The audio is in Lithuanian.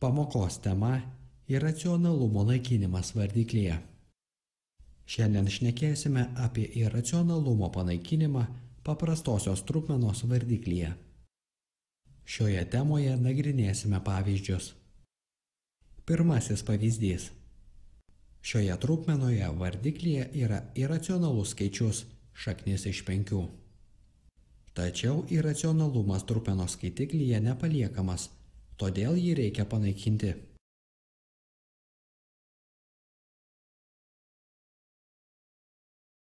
Pamokos tema – iracionalumo naikinimas vardiklėje. Šiandien šnekėsime apie iracionalumo panaikinimą paprastosios trupmenos vardiklyje. Šioje temoje nagrinėsime pavyzdžius. Pirmasis pavyzdys. Šioje trupmenoje vardiklyje yra iracionalus skaičius šaknis iš 5. Tačiau iracionalumas trupmenos skaitiklyje nepaliekamas, todėl jį reikia panaikinti.